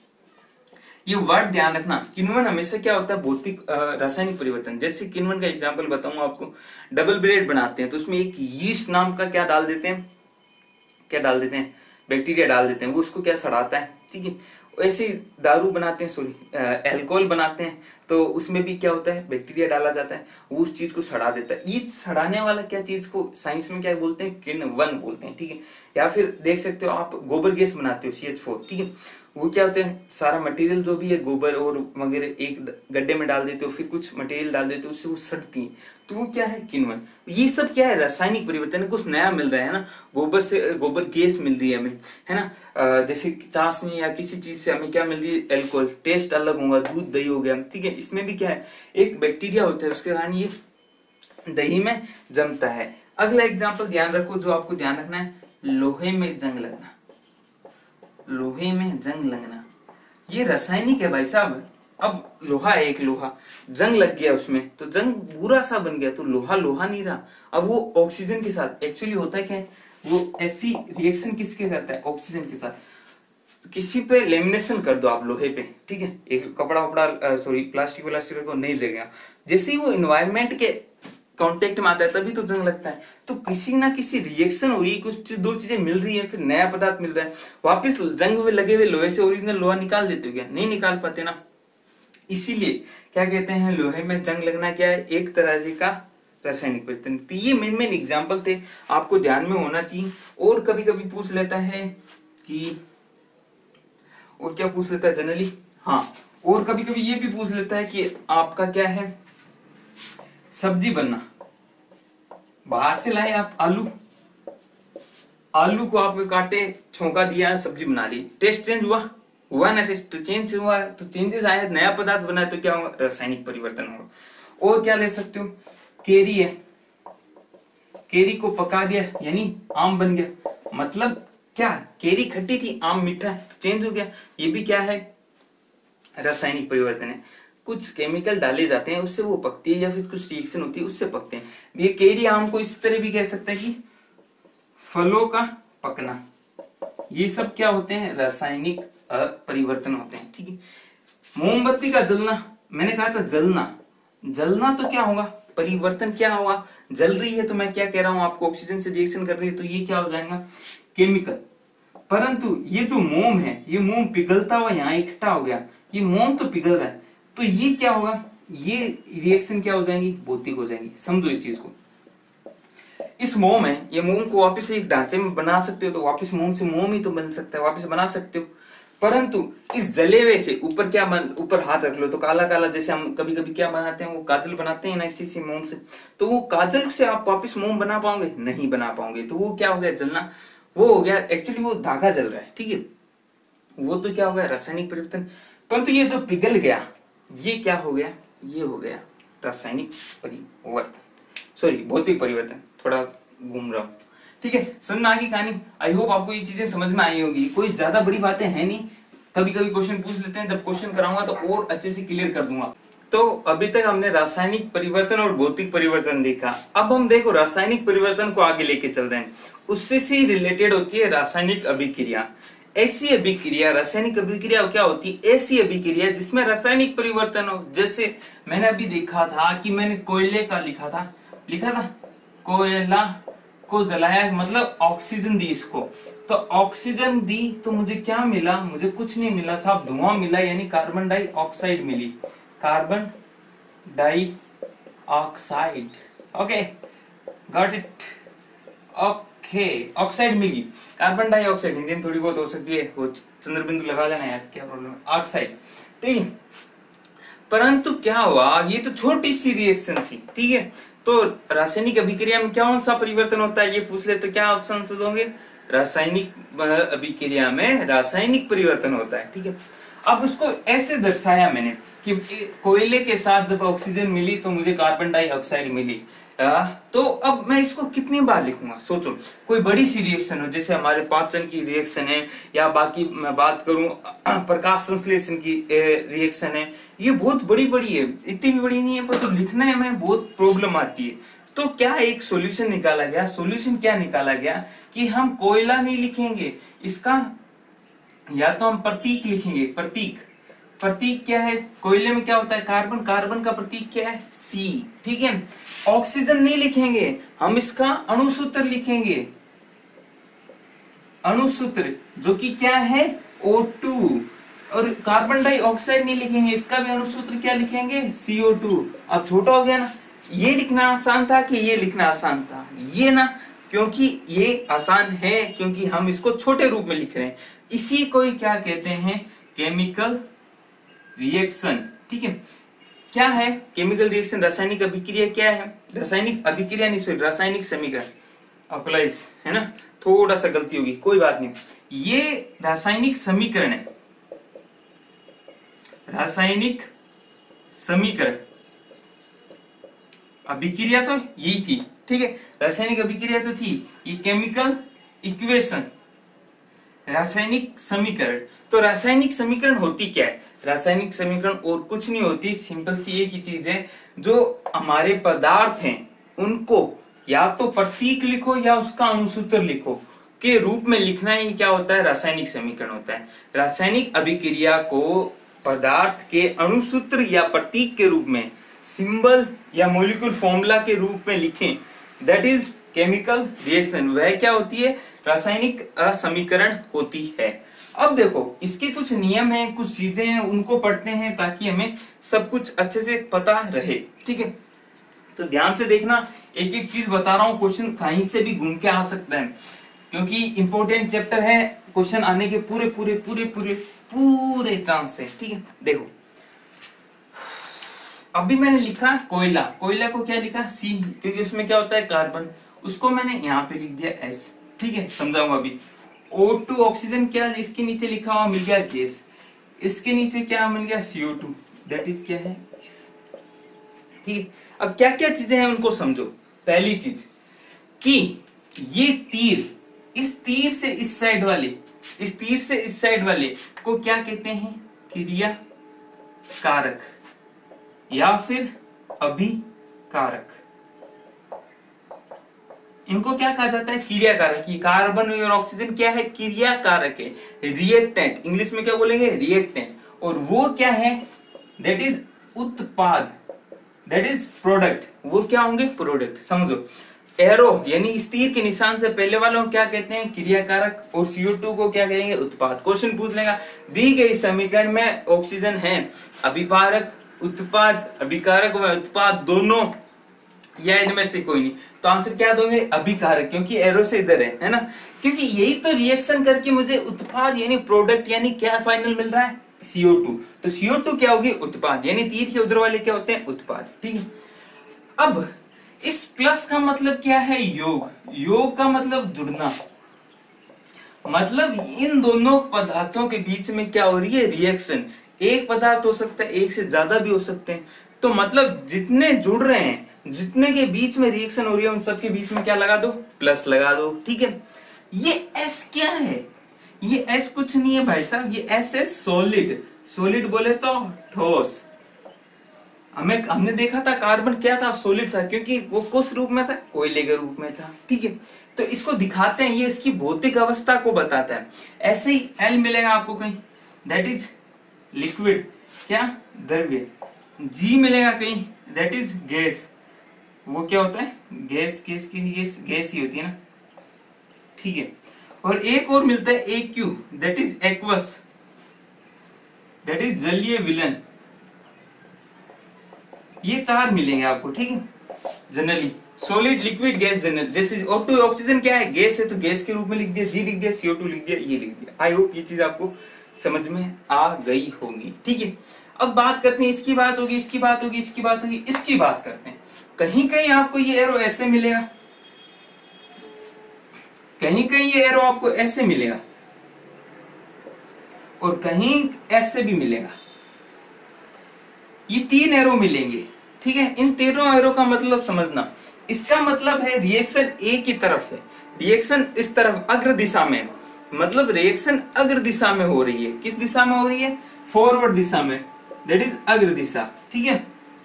S1: ये वर्ड ध्यान रखना, किण्वन हमेशा क्या होता है, भौतिक रासायनिक परिवर्तन। जैसे किण्वन का एग्जांपल बताऊं आपको, डबल ब्रेड बनाते हैं तो उसमें एक यीस्ट नाम का क्या डाल देते हैं, क्या डाल देते हैं, बैक्टीरिया डाल देते हैं, वो उसको क्या सड़ाता है। ठीक है, ऐसे ही दारू बनाते हैं, सॉरी अल्कोहल बनाते हैं, तो उसमें भी क्या होता है, बैक्टीरिया डाला जाता है, वो उस चीज को सड़ा देता है। ये सड़ाने वाला क्या चीज को साइंस में क्या बोलते हैं, किण्वन बोलते हैं। ठीक है, या फिर देख सकते हो आप गोबर गैस बनाते हो CH4। ठीक है, वो क्या होते हैं, सारा मटेरियल जो भी है गोबर और वगैरह एक गड्ढे में डाल देते हो, फिर कुछ मटेरियल डाल देते हो, उससे वो सड़ती है, तो वो क्या है, किण्वन। ये सब क्या है, रासायनिक परिवर्तन है, कुछ नया मिल रहा है ना। गोबर से गोबर गैस मिल रही है हमें, है ना। जैसे चाशनी या किसी चीज से हमें क्या मिल रही है, अल्कोहल, टेस्ट अलग होगा, दूध दही हो गया। ठीक है, इसमें भी क्या है, एक बैक्टीरिया होता है, उसके कारण ये दही में जमता है। अगला एग्जाम्पल ध्यान रखो, जो आपको ध्यान रखना है, लोहे में जंग लगना। लोहे में जंग लगना, ये रासायनिक है भाई साहब। अब लोहा है, एक लोहा, जंग लग गया उसमें, तो जंग बुरा सा बन गया, तो लोहा लोहा नहीं रहा। अब वो ऑक्सीजन के साथ, एक्चुअली होता है क्या है, वो Fe रिएक्शन किसके करता है, ऑक्सीजन के साथ। किसी पे लेमिनेशन कर दो आप लोहे पे, ठीक है, एक कपड़ा वपड़ा सॉरी प्लास्टिक व्लास्टिक को नहीं लगेगा, जैसे ही वो इन्वायरमेंट के कांटेक्ट में आता है तभी तो जंग लगता है। तो किसी ना किसी रिएक्शन हो रही है, कुछ दो चीजें मिल रही है, फिर नया पदार्थ मिल रहा है, वापस जंग में लगे हुए लोहे से ओरिजिनल लोहा निकाल देते हो क्या, नहीं निकाल पाते ना। इसीलिए क्या कहते हैं, लोहे में जंग लगना क्या है, एक तरह का रासायनिक परिवर्तन। तो ये मेन एग्जाम्पल थे, आपको ध्यान में होना चाहिए। और कभी कभी पूछ लेता है कि, और क्या पूछ लेता है जनरली, हाँ, और कभी कभी ये भी पूछ लेता है कि आपका क्या है, सब्जी बनना, बाहर से लाए आप आलू, आलू को आपको काटे, छौंका दिया, सब्जी बना दी, टेस्ट चेंज हुआ, हुआ ना, टेस्ट तो चेंज हुआ, तो चेंजेस आए, नया पदार्थ बना, तो क्या होगा, रासायनिक परिवर्तन होगा। और क्या ले सकते हो, केरी है, केरी को पका दिया यानी आम बन गया, मतलब क्या, केरी खट्टी थी, आम मीठा, तो चेंज हो गया। ये भी क्या है, रासायनिक परिवर्तन है। कुछ केमिकल डाले जाते हैं, उससे वो पकती है, या फिर कुछ रिएक्शन होती है, उससे पकते हैं। ये केरी आम को इस तरह भी कह सकते हैं कि फलों का पकना, ये सब क्या होते हैं, रासायनिक परिवर्तन होते हैं। ठीक है, मोमबत्ती का जलना, मैंने कहा था जलना, जलना तो क्या होगा, परिवर्तन क्या होगा, जल रही है तो मैं क्या कह रहा हूं आपको, ऑक्सीजन से रिएक्शन कर रही है, तो ये क्या हो जाएगा, केमिकल। परंतु ये जो मोम है, ये मोम पिघलता हुआ यहाँ इकट्ठा हो गया, ये मोम तो पिघल रहा है, तो ये क्या होगा, ये रिएक्शन क्या हो जाएंगी, भौतिक हो जाएंगी। समझो इस चीज को, इस मोम है, ये मोम को वापस एक ढांचे में बना सकते हो, तो वापस मोम से मोम ही तो बन सकता है, वापस बना सकते हो। परंतु इस जले हुए से ऊपर क्या ऊपर हाथ रख लो तो काला काला, जैसे हम कभी कभी क्या बनाते हैं, वो काजल बनाते हैं ना इसी मोम से, तो वो काजल से आप वापस मोम बना पाओगे, नहीं बना पाओगे। तो वो क्या हो गया, जलना, वो हो गया, एक्चुअली वो धागा जल रहा है। ठीक है, वो तो क्या हो गया, रासायनिक परिवर्तन। परंतु ये जो पिघल गया, ये क्या हो गया, ये हो गया रासायनिक परिवर्तन, सॉरी भौतिक परिवर्तन, थोड़ा घूम रहा हूं। ठीक है, समझ में आ गई कहानी। आई होप आपको ये चीजें समझ में आई होगी, कोई ज्यादा बड़ी बातें है नहीं। कभी कभी क्वेश्चन पूछ लेते हैं, जब क्वेश्चन कराऊंगा तो और अच्छे से क्लियर कर दूंगा। तो अभी तक हमने रासायनिक परिवर्तन और भौतिक परिवर्तन देखा। अब हम देखो रासायनिक परिवर्तन को आगे लेके चल रहे हैं, उससे से रिलेटेड होती है रासायनिक अभिक्रिया। ऐसी अभिक्रिया, रासायनिक अभिक्रिया क्या होती है, ऐसी अभिक्रिया जिसमें रासायनिक परिवर्तन हो। जैसे मैंने अभी देखा था कि मैंने कोयले का लिखा था कोयला को जलाया, मतलब ऑक्सीजन दी इसको, तो ऑक्सीजन दी तो मुझे क्या मिला, मुझे कुछ नहीं मिला साहब, धुआं मिला, यानी कार्बन डाइऑक्साइड मिली, carbon dioxide. Okay, got it, okay, oxide मिली, कार्बन डाइऑक्साइड, हिंदी में थोड़ी बहुत हो सकती है, वो चंद्र बिंदु लगा देना यार, क्या प्रॉब्लम है, ऑक्साइड। ठीक, परंतु क्या हुआ, ये तो छोटी सी रिएक्शन थी, ठीक है। तो रासायनिक अभिक्रिया में कौन सा परिवर्तन होता है ये पूछ ले तो क्या ऑप्शन दोगे, रासायनिक अभिक्रिया में रासायनिक परिवर्तन होता है, ठीक है। अब उसको ऐसे दर्शाया मैंने कि कोयले के साथ जब ऑक्सीजन मिली तो मुझे कार्बन डाइऑक्साइड मिली। तो अब मैं इसको कितनी बार लिखूंगा, सोचो। कोई बड़ी सी रिएक्शन हो, जैसे हमारे पाचन की रिएक्शन है, या बाकी मैं बात करूं प्रकाश संश्लेषण की रिएक्शन है, ये बहुत बड़ी बड़ी है, इतनी भी बड़ी नहीं है, पर तो लिखने में बहुत प्रॉब्लम आती है। तो क्या एक सॉल्यूशन निकाला गया, सॉल्यूशन क्या निकाला गया कि हम कोयला नहीं लिखेंगे, इसका या तो हम प्रतीक लिखेंगे। प्रतीक क्या है, कोयले में क्या होता है, कार्बन, कार्बन का प्रतीक क्या है, C, ठीक है। ऑक्सीजन नहीं लिखेंगे, हम इसका अणुसूत्र लिखेंगे, अणुसूत्र जो कि क्या है, O2। और कार्बन डाइऑक्साइड नहीं लिखेंगे, इसका भी अणुसूत्र क्या लिखेंगे, CO2। अब छोटा हो गया ना, ये लिखना आसान था कि ये लिखना आसान था, ये ना, क्योंकि ये आसान है क्योंकि हम इसको छोटे रूप में लिख रहे हैं। इसी को ही क्या कहते हैं, केमिकल रिएक्शन, ठीक है। क्या है केमिकल रिएक्शन, रासायनिक अभिक्रिया क्या है, रासायनिक अभिक्रिया नहीं सॉरी रासायनिक समीकरण, अप्लाइज है ना, थोड़ा सा गलती होगी, कोई बात नहीं। ये रासायनिक समीकरण है, रासायनिक समीकरण, अभिक्रिया तो यही थी, ठीक है, रासायनिक अभिक्रिया तो थी, ये केमिकल इक्वेशन, रासायनिक समीकरण। तो रासायनिक समीकरण होती क्या है, रासायनिक समीकरण और कुछ नहीं होती, सिंपल सी एक ही चीज है, जो हमारे पदार्थ हैं उनको या तो प्रतीक लिखो या उसका अणुसूत्र लिखो के रूप में लिखना ही क्या होता है, रासायनिक समीकरण होता है। रासायनिक अभिक्रिया को पदार्थ के अणुसूत्र या प्रतीक के रूप में, सिंबल या मॉलिक्यूल फॉर्मूला के रूप में लिखें, दैट इज केमिकल रिएक्शन। वह क्या होती है, रासायनिक समीकरण होती है। अब देखो इसके कुछ नियम हैं, कुछ चीजें हैं, उनको पढ़ते हैं ताकि हमें सब कुछ अच्छे से पता रहे, ठीक है। तो ध्यान से देखना, एक एक चीज बता रहा हूं, क्वेश्चन कहीं से भी घूम के आ सकता है क्योंकि इंपॉर्टेंट चैप्टर है, क्वेश्चन आने के पूरे पूरे पूरे पूरे पूरे चांस है, ठीक है। देखो अभी मैंने लिखा कोयला, कोयला को क्या लिखा, C, क्योंकि उसमें क्या होता है, कार्बन, उसको मैंने यहाँ पे लिख दिया S, ठीक है, समझाऊंगा अभी। O2 ऑक्सीजन, क्या इसके नीचे लिखा हुआ मिल गया गैस, इसके नीचे क्या मिल गया, CO2, दैट इज क्या है, ठीक है। अब क्या क्या चीजें हैं उनको समझो। पहली चीज कि ये तीर, इस तीर से इस साइड वाले, इस तीर से इस साइड वाले को क्या कहते हैं, क्रिया कारक या फिर अभिकारक। इनको क्या कहा जाता है, क्रिया कारक। कार्बन और ऑक्सीजन क्या है, क्रिया कारक है, रिएक्टेंट, इंग्लिश में क्या बोलेंगे, रिएक्टेंट। और वो क्या है, दैट इज उत्पाद, दैट इज प्रोडक्ट, वो क्या होंगे, प्रोडक्ट। समझो, एरो यानी इस तीर के निशान से पहले वालों को क्या कहते हैं, क्रिया कारक, और CO2 को क्या कहेंगे, उत्पाद। क्वेश्चन पूछ लेगा, दी गई समीकरण में ऑक्सीजन है अभिकारक, उत्पाद, अभिकारक व उत्पाद दोनों या इनमें से कोई नहीं, तो आंसर क्या दोगे, अभिकारक, क्योंकि एरो से इधर है ना, क्योंकि यही तो रिएक्शन करके मुझे उत्पाद यानी प्रोडक्ट यानी क्या फाइनल मिल रहा है, CO2। तो CO2 क्या होगी, उत्पाद, यानी तीर के उधर वाले क्या होते हैं, उत्पाद, ठीक है। अब इस प्लस का मतलब क्या है, योग, योग का मतलब जुड़ना, मतलब इन दोनों पदार्थों के बीच में क्या हो रही है, रिएक्शन। एक पदार्थ हो सकता है, एक से ज्यादा भी हो सकते हैं, तो मतलब जितने जुड़ रहे हैं, जितने के बीच में रिएक्शन हो रही है, उन सबके बीच में क्या लगा दो, प्लस लगा दो, ठीक है। ये S क्या है, ये S कुछ नहीं है भाई साहब, ये S है सॉलिड, सॉलिड बोले तो ठोस। हमने देखा था कार्बन क्या था, सॉलिड था, क्योंकि वो किस रूप में था, कोयले के रूप में था, ठीक है। तो इसको दिखाते हैं, ये इसकी भौतिक अवस्था को बताता है। ऐसे ही L मिलेगा आपको कहीं, दैट इज लिक्विड, क्या, द्रव्य। G मिलेगा कहीं, दैट इज गैस, वो क्या होता है, गैस, गैस ही होती है ना, ठीक है। और एक और मिलता है AQ, that is aqueous, that is जलीय विलयन। ये चार मिलेंगे आपको, ठीक है, generally solid, liquid, gas, general. जैसे O2 ऑक्सीजन क्या है, गैस है, तो गैस के रूप में लिख दिया, G लिख दिया, CO2 लिख दिया, ये लिख दिया। आई होप ये चीज आपको समझ में आ गई होगी, ठीक है। अब बात करते हैं, इसकी बात होगी, इसकी बात होगी, इसकी बात होगी, इसकी बात करते हैं। कहीं कहीं आपको ये एरो ऐसे मिलेगा, कहीं कहीं ये एरो आपको ऐसे मिलेगा, और कहीं ऐसे भी मिलेगा। ये 3 एरो मिलेंगे, ठीक है। इन 3 एरो का मतलब समझना, इसका मतलब है रिएक्शन ए की तरफ है, रिएक्शन इस तरफ अग्र दिशा में, मतलब रिएक्शन अग्र दिशा में हो रही है। किस दिशा में हो रही है? फॉरवर्ड दिशा में, दैट इज अग्र दिशा, ठीक है।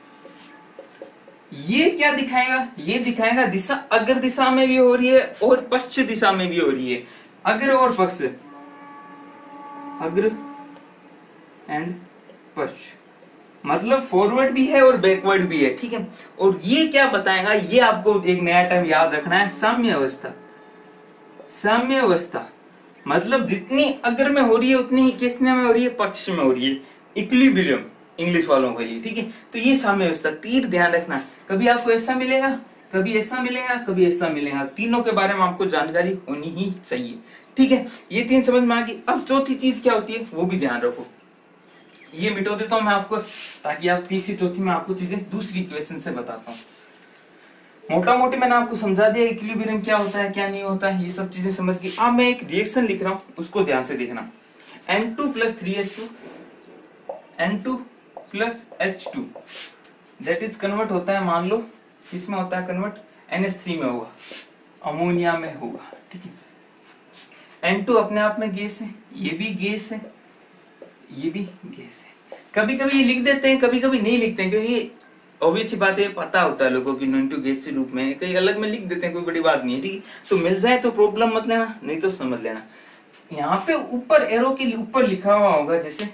S1: ये क्या दिखाएगा? ये दिखाएगा दिशा अग्र दिशा में भी हो रही है और पश्चिम दिशा में भी हो रही है। अग्र और पश्चिम, अग्र एंड पश्चिम, मतलब फॉरवर्ड भी है और बैकवर्ड भी है, ठीक है। और ये क्या बताएगा? ये आपको एक नया टर्म याद रखना है, साम्य अवस्था। साम्य अवस्था मतलब जितनी अग्र में हो रही है उतनी ही किस में हो रही है? पक्ष में हो रही है। इक्विलिब्रियम इंग्लिश वालों के लिए, ठीक है। तो ये साम्य अवस्था, तीर ध्यान रखना, कभी आपको ऐसा मिलेगा, कभी ऐसा मिलेगा, कभी ऐसा मिलेगा। तीनों के बारे में आपको जानकारी होनी ही चाहिए, ठीक है। ये 3 समझ में आ गई। अब चौथी चीज क्या होती है वो भी ध्यान रखो। ये मिटो देता हूं मैं आपको, ताकि आप तीसरी चौथी में आपको चीजें दूसरी इक्वेशन से बताता हूं। मोटा मोटी मैंने आपको समझा दिया इक्विलिब्रियम क्या होता है, क्या नहीं होता है, ये सब चीजें समझ गई। अब मैं एक रिएक्शन लिख रहा हूं, उसको ध्यान से देखना। N2 + 3H2, N2 + H2, that is convert होता है, मान लो किसमें होता है कन्वर्ट? NH3 में होगा, अमोनिया में होगा, ठीक है। N2 अपने आप में गैस है, ये भी गैस है, ये भी गैस है। कभी कभी ये लिख देते हैं, कभी कभी नहीं लिखते हैं, क्योंकि ऑब्वियस सी बात है, पता होता है लोगों की N2 गैस के रूप में, कई अलग में लिख देते हैं, कोई बड़ी बात नहीं है, ठीक है। तो मिल जाए तो प्रॉब्लम मत लेना, नहीं तो समझ लेना। यहाँ पे ऊपर एरो के ऊपर लिखा हुआ होगा जैसे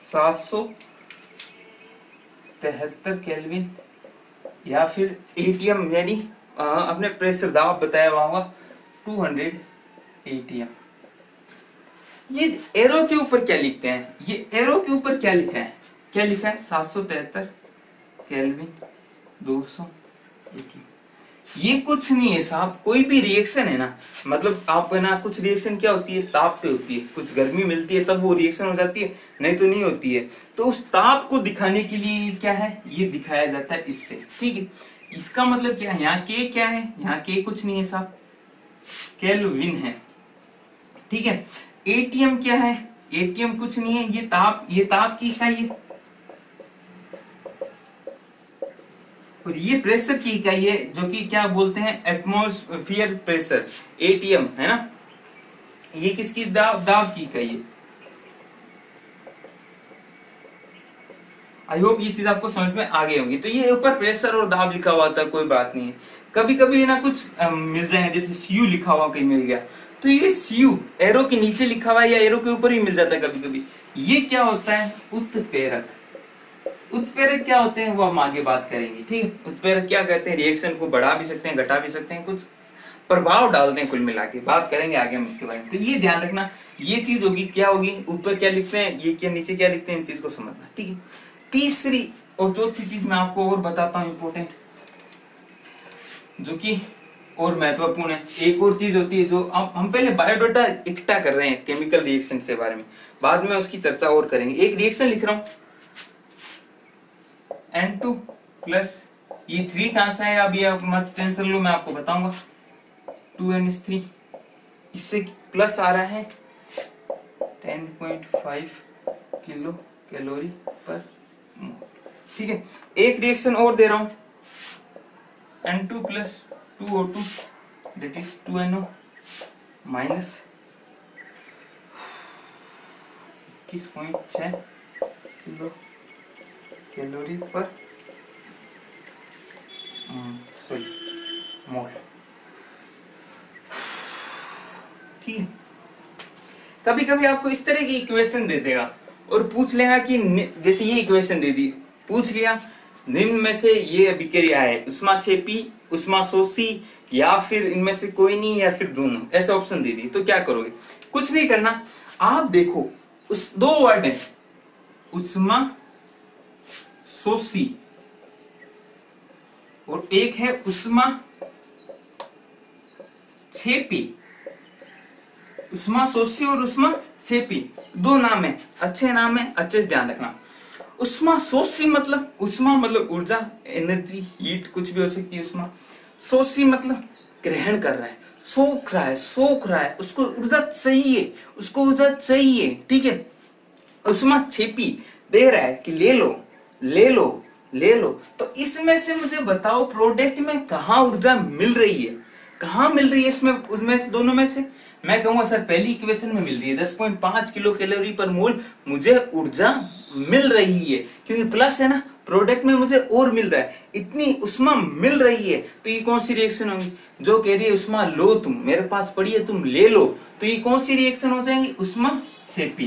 S1: 773 केल्विन, या फिर एटीएम, यानी अपने प्रेशर दाब बताया हुआ होगा 200 एटीएम। ये एरो के ऊपर क्या लिखते हैं? ये एरो के ऊपर क्या लिखा है? क्या लिखा है? 773 केल्विन 200 एटीएम। ये कुछ नहीं है साहब, कोई भी रिएक्शन है ना, मतलब आप है ना, कुछ रिएक्शन क्या होती है? ताप पे होती है, कुछ गर्मी मिलती है तब वो रिएक्शन हो जाती है, नहीं तो नहीं होती है। तो उस ताप को दिखाने के लिए क्या है? ये दिखाया जाता है इससे, ठीक है। इसका मतलब क्या है? यहाँ के क्या है? यहाँ के कुछ नहीं है साहब, केल्विन है, ठीक है। एटीएम क्या है? एटीएम कुछ नहीं है, ये ताप की इकाई है, और ये प्रेशर की इकाई है, जो कि क्या बोलते हैं? एटमॉस्फेयर प्रेशर, एटीएम, है ना। ये किसकी दाब की इकाई है। आई होप ये चीज आपको समझ में आ गई होगी। तो ये ऊपर प्रेशर और दाब लिखा हुआ था, कोई बात नहीं है। कभी कभी है ना कुछ मिल जाएगा, जैसे सीयू लिखा हुआ कहीं मिल गया, तो ये सीयू एरो के नीचे लिखा हुआ है या एरो के ऊपर ही मिल जाता है कभी कभी। ये क्या होता है? उत्प्रेरक। उत्प्रेरक क्या होते हैं वो हम आगे बात करेंगे, ठीक है। उत्प्रेरक क्या कहते हैं? रिएक्शन को बढ़ा भी सकते हैं, घटा भी सकते हैं, कुछ प्रभाव डालते हैं, कुल मिला के बात करेंगे आगे हम इसके बारे में। तो ये ध्यान रखना, ये चीज होगी, क्या होगी? ऊपर क्या लिखते हैं, ये क्या नीचे क्या लिखते हैं, इन चीज को समझना, ठीक है। तीसरी और चौथी चीज मैं आपको और बताता हूँ इंपॉर्टेंट, जो कि और महत्वपूर्ण है। एक और चीज होती है जो हम पहले बायोडाटा इकट्ठा कर रहे हैं केमिकल रिएक्शन के बारे में, बाद में उसकी चर्चा और करेंगे। एक रिएक्शन लिख रहा हूं, N2 प्लस ये 3 कहां से है, अब ये मत टेंशन लो, मैं आपको बताऊंगा। 2NH3, इससे प्लस आ रहा है 10.5 किलो कैलोरी पर मोल, ठीक है। एक रिएक्शन और दे रहा हूं, N2 plus 2O2, that is 2NO minus 21.6 kilo calorie per mole, ठीक है। कभी कभी आपको इस तरह की इक्वेशन दे देगा और पूछ लेगा कि जैसे ये इक्वेशन दे दी, पूछ लिया निम्न में से ये अभिक्रिया है, ऊष्माक्षेपी, ऊष्माशोषी, या फिर इनमें से कोई नहीं, या फिर दोनों, ऐसे ऑप्शन दे दी, तो क्या करोगे? कुछ नहीं करना, आप देखो उस 2 वर्ड है, ऊष्माशोषी और एक है ऊष्माक्षेपी। ऊष्माशोषी और ऊष्माक्षेपी 2 नाम है, अच्छे नाम है, अच्छे से ध्यान रखना। उष्मा शोषी मतलब, उष्मा मतलब ऊर्जा, एनर्जी, हीट, कुछ भी हो सकती है उष्मा। शोषी मतलब ग्रहण कर रहा है, सोख रहा है, उसको ऊर्जा चाहिए, उसको ऊर्जा चाहिए, ठीक है। उष्मा छेपी दे रहा है कि ले लो ले लो ले लो। तो इसमें से मुझे बताओ प्रोडक्ट में कहाँ ऊर्जा मिल रही है, कहाँ मिल रही है इसमें, उसमें से दोनों में से। मैं कहूंगा सर पहली इक्वेशन में मिल रही है, 10.5 किलो कैलोरी पर मोल मुझे ऊर्जा मिल रही है, क्योंकि प्लस है ना, प्रोडक्ट में मुझे और मिल रहा है, इतनी उष्मा मिल रही है। तो ये कौन सी रिएक्शन होगी, जो कह रही है उष्मा लो तुम, मेरे पास पड़ी है तुम ले लो, तो ये कौन सी रिएक्शन हो जाएंगी, उष्मा छेपी,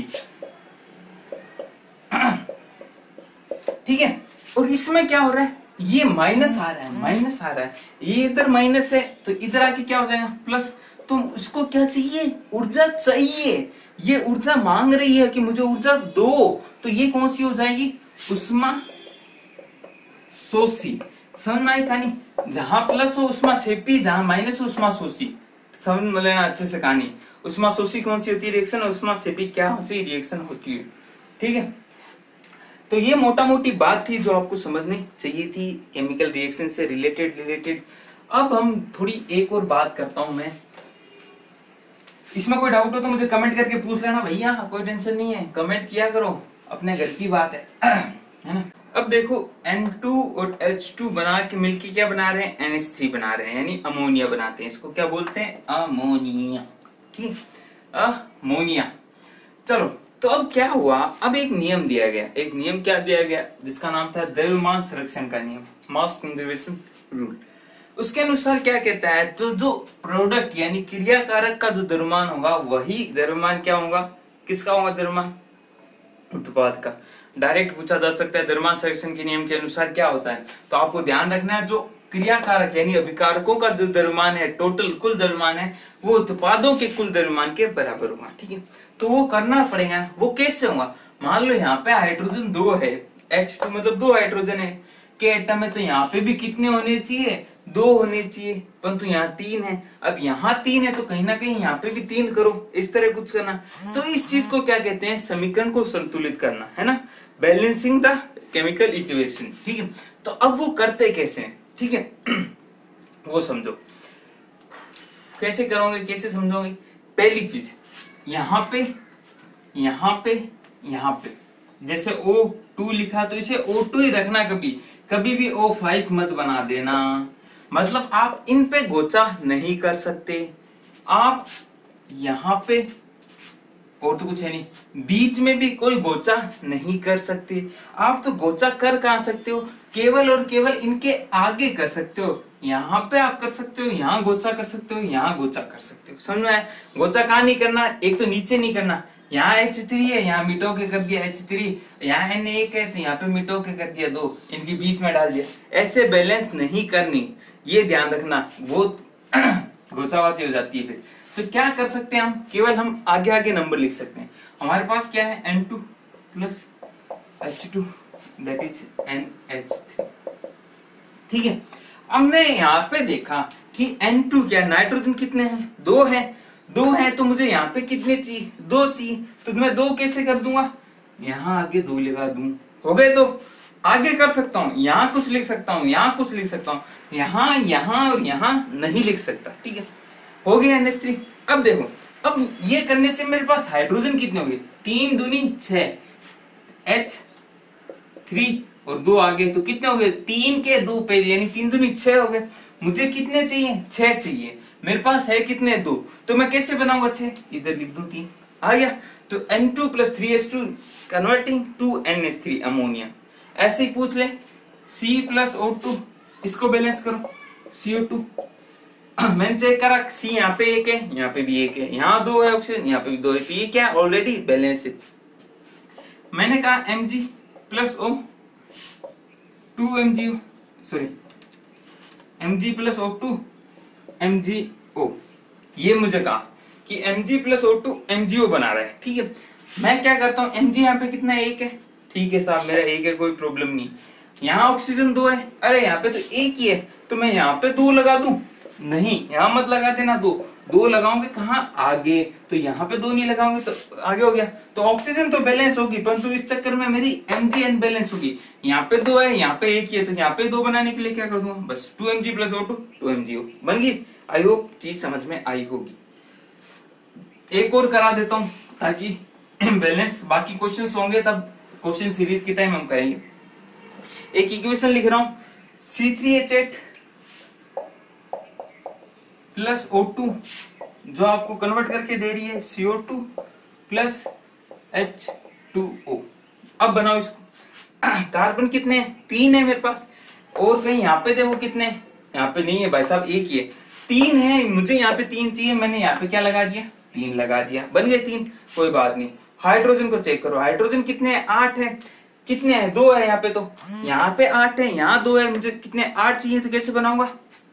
S1: ठीक है। और इसमें क्या हो रहा है, ये माइनस आ रहा है, माइनस आ रहा है, ये इधर माइनस है तो इधर आके क्या हो जाएगा प्लस। तो उसको क्या चाहिए, ऊर्जा चाहिए, ये ऊर्जा मांग रही है कि मुझे ऊर्जा दो, तो ये कौन सी हो जाएगी, उष्मा शोषी। समझ में आई कहानी, जहां प्लस हो उष्मा छेपी, जहां माइनस हो उष्मा शोषी। समझ में लेना अच्छे से कहानी। उष्मा शोषी कौन सी होती है रिएक्शन, और उष्मा छेपी क्या सी रिएक्शन होती है, ठीक है। तो ये मोटा मोटी बात थी जो आपको समझनी चाहिए थी केमिकल रिएक्शन से रिलेटेड। अब हम थोड़ी एक और बात करता हूं मैं, इसमें कोई डाउट हो तो मुझे कमेंट करके पूछ लेना भैया, कोई टेंशन नहीं है, कमेंट किया करो, अपने घर की बात है ना। अब देखो N2 और H2 बना के मिलके क्या बना रहे हैं, NH3 बना रहे हैं, यानी अमोनिया बनाते हैं। इसको क्या बोलते हैं, अमोनिया, ठीक, अमोनिया। चलो, तो अब क्या हुआ, अब एक नियम दिया गया, एक नियम क्या दिया गया, जिसका नाम था द्रव्यमान संरक्षण का नियम, मास कंजर्वेशन रूल। उसके अनुसार क्या कहता है, जो प्रोडक्ट यानी क्रियाकारक का जो द्रव्यमान होगा वही द्रव्यमान क्या होगा, किसका होगा द्रव्यमान, उत्पाद का। डायरेक्ट पूछा जा सकता है द्रव्यमान संरक्षण के नियम के अनुसार क्या होता है, तो आपको ध्यान रखना है जो क्रियाकारक यानी अभिकारकों का जो द्रव्यमान है, टोटल कुल द्रव्यमान है, वो उत्पादों के कुल द्रव्यमान के बराबर होगा, ठीक है। तो वो करना पड़ेगा, वो कैसे होगा, मान लो यहाँ पे हाइड्रोजन 2 है, H2 मतलब 2 हाइड्रोजन है के एटम है, तो यहाँ पे भी कितने होने चाहिए, 2 होने चाहिए, परंतु यहाँ 3 है। अब यहाँ 3 है तो कहीं ना कहीं यहाँ पे भी 3 करो, इस तरह कुछ करना। तो इस चीज को क्या कहते हैं, समीकरण को संतुलित करना, है ना, बैलेंसिंग द केमिकल इक्वेशन, ठीक है। तो अब वो करते कैसे हैं, ठीक है वो समझो, कैसे करोगे, कैसे समझोगे। पहली चीज, यहाँ पे यहाँ पे यहाँ पे जैसे O2 लिखा तो इसे O2 ही रखना, कभी भी O5 मत बना देना, मतलब आप इन पे गोचा नहीं कर सकते, आप यहाँ पे और तो कुछ है नहीं, बीच में भी कोई गोचा नहीं कर सकते। आप तो गोचा कर कहाँ सकते हो, केवल और केवल इनके आगे कर सकते हो, यहाँ पे आप कर सकते हो, यहाँ गोचा कर सकते हो, यहाँ गोचा कर सकते हो। समझ में आया, गोचा कहाँ नहीं करना, एक तो नीचे नहीं करना, यहाँ H3 है, यहाँ मिटो के कर दिया H3, यहाँ N1 है तो यहाँ पे मिटो के कर दिया 2, इनके बीच में डाल दिया, ऐसे बैलेंस नहीं करनी, ये ध्यान रखना, बहुत गोचावाची हो जाती है फिर। तो क्या कर सकते हैं हम, केवल हम आगे आगे नंबर लिख सकते हैं। हमारे पास क्या है, N2 plus H2 that is NH3, ठीक है। हमने यहाँ पे देखा कि N2 क्या, नाइट्रोजन कितने हैं, 2 है तो मुझे यहाँ पे कितने चाहिए, 2 चाहिए, तो मैं 2 कैसे कर दूंगा, यहाँ आगे 2 लगा दूं, हो गए 2। आगे कर सकता हूँ, यहाँ कुछ लिख सकता हूँ, यहाँ कुछ लिख सकता हूँ, यहाँ और यहाँ नहीं लिख सकता, ठीक है, हो गया NH3। अब देखो, अब ये करने से मेरे पास हाइड्रोजन कितने हो गए, 3 दूनी 6, H3 और 2 आगे तो कितने हो गए, 3 के 2 पे यानी 3 दूनी 6 हो गए। मुझे कितने चाहिए, 6 चाहिए, मेरे पास है कितने 2, तो मैं कैसे बनाऊंगा 6, इधर लिख दूं 3, आ गया। तो N2 plus 3H2 converting to NH3 ammonia. ऐसे ही पूछ ले C प्लस O2, इसको बैलेंस करो, CO2 मैंने चेक करा, C यहाँ पे 1 है, यहाँ पे भी 1 है, यहाँ 2 है ऑक्सीजन, यहाँ पे भी 2 है, तो ये क्या ऑलरेडी बैलेंस है। मैंने कहा Mg plus O 2 sorry Mg plus O2 MgO, ये मुझे कहा कि Mg प्लस O2 MgO बना रहा है, ठीक है। मैं क्या करता हूँ, Mg यहाँ पे कितना 1 है, ठीक है साहब मेरा 1 है, कोई प्रॉब्लम नहीं। यहाँ ऑक्सीजन 2 है, अरे यहाँ पे तो 1 ही है, तो मैं यहाँ पे 2 लगा दूं, नहीं यहाँ मत लगा देना, 2 दो लगाओगे कहाँ, आगे, तो यहाँ पे दो नहीं लगाओगे तो आगे हो गया। तो ऑक्सीजन तो बैलेंस होगी, परंतु इस चक्कर में मेरी Mg अनबैलेंस होगी। यहाँ पे दो है, यहाँ पे एक ही है, तो यहाँ पे दो बनाने के लिए क्या कर दूंगा, बस 2Mg प्लस O2 2Mg हो बन गई। आई होप चीज समझ में आई होगी। एक और करा देता हूं ताकि बैलेंस, बाकी क्वेश्चंस होंगे तब क्वेश्चन सीरीज के टाइम हम करेंगे। एक इक्वेशन लिख रहा हूं, C3H8 प्लस O2 जो आपको कन्वर्ट करके दे रही है CO2 प्लस H2O। अब बनाओ इसको। कार्बन कितने हैं, 3 है मेरे पास, और कहीं यहाँ पे देखो कितने, यहाँ पे नहीं है भाई साहब, एक ही है, 3 है, मुझे यहाँ पे 3 चाहिए, मैंने यहाँ पे क्या लगा दिया, 3 लगा दिया, बन गए 3, कोई बात नहीं। हाइड्रोजन को चेक करो, हाइड्रोजन कितने हैं, 8 है, कितने हैं, 2 है यहाँ पे, तो यहाँ पे 8 है, यहाँ 2 है, मुझे कितने 8 चाहिए, तो कैसे बनाऊंगा,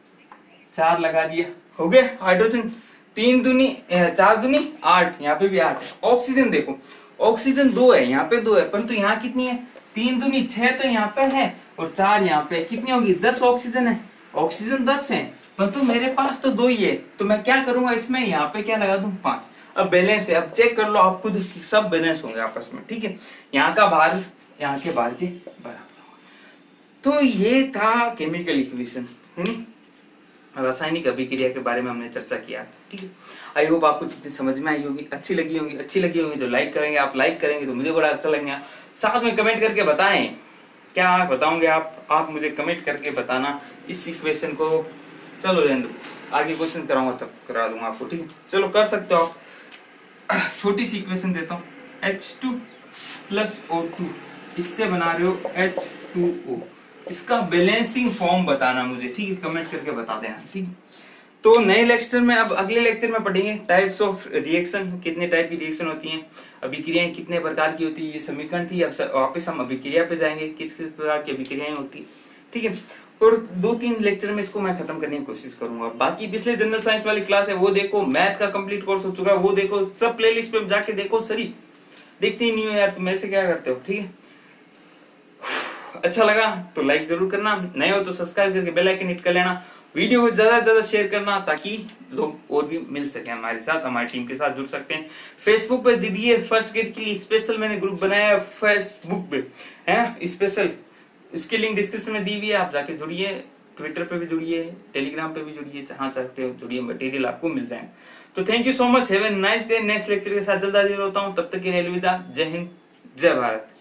S1: 4 लगा दिया, हो गए हाइड्रोजन। 3 दूनी 4 दूनी 8, यहाँ पे भी 8 है। ऑक्सीजन देखो, ऑक्सीजन 2 है, यहाँ पे 2 है, परंतु यहाँ कितनी है, 3 दूनी 6 तो यहाँ पे है, और 4 यहाँ पे, कितनी होगी, 10 ऑक्सीजन है, ऑक्सीजन 10 है, परंतु मेरे पास तो 2 ही है, तो मैं क्या करूंगा इसमें, यहाँ पे क्या लगा दूं, 5। अब बैलेंस है, अब चेक कर लो आप खुद, सब बैलेंस होंगे आपस में, ठीक है, यहाँ का भार यहाँ के भार के बराबर होगा। तो ये था केमिकल इक्वेशन, है नी, रासायनिक अभिक्रिया के बारे में हमने चर्चा किया, ठीक है। आई होप आपको चीजें समझ में आई होगी, अच्छी लगी होगी तो लाइक करेंगे, आप लाइक करेंगे तो मुझे बड़ा अच्छा लगेगा। साथ में कमेंट करके बताएं, क्या बताओगे आप मुझे कमेंट करके बताना इस इक्वेशन को। चलो रहने दो, आगे क्वेश्चन कराऊंगा तब करा दूंगा आपको, ठीक है। चलो कर सकते हो आप। छोटी सी इक्वेशन देता हूँ, H2 प्लस O2, इससे बना रहे हो H2O, इसका बैलेंसिंग फॉर्म बताना मुझे, ठीक है, कमेंट करके बता देना, ठीक है। तो नए लेक्चर में, अब अगले लेक्चर में पढ़ेंगे टाइप्स ऑफ रिएक्शन, कितने टाइप की रिएक्शन होती हैं, अभिक्रियाएं कितने प्रकार की होती है, ये समीकरण थी। अब वापस हम अभिक्रिया पे जाएंगे, किस किस प्रकार की अभिक्रियाएं होती है, ठीक है। और 2-3 लेक्चर में इसको मैं खत्म करने की कोशिश करूंगा। बाकी पिछले जनरल साइंस वाली क्लास है वो देखो, मैथ का कंप्लीट कोर्स हो चुका है वो देखो, सब प्लेलिस्ट पे जाके देखो। सरी देखते ही नहीं हो यार, तुम ऐसे क्या करते हो, ठीक है। अच्छा लगा तो लाइक जरूर करना, नए हो तो सब्सक्राइब करके बेल आइकन हिट कर लेना, वीडियो को ज्यादा से ज्यादा शेयर करना ताकि लोग और भी मिल सके हमारे साथ, हमारी टीम के साथ जुड़ सकते हैं। फेसबुक पे जुड़िए, फर्स्ट एड के लिए स्पेशल मैंने ग्रुप बनाया है फेसबुक पे, है ना, स्पेशल, इसकी लिंक डिस्क्रिप्शन में दी हुई है, आप जाके जुड़िए। ट्विटर पे भी जुड़िए, टेलीग्राम पे भी जुड़िए, जहां चाहते हो जुड़िए, मटेरियल आपको मिल जाए। तो thank you so much, have a nice day. Next lecture के साथ जल्द हाजिर होता हूँ, तब तक के लिए अलविदा, जय हिंद, जय भारत।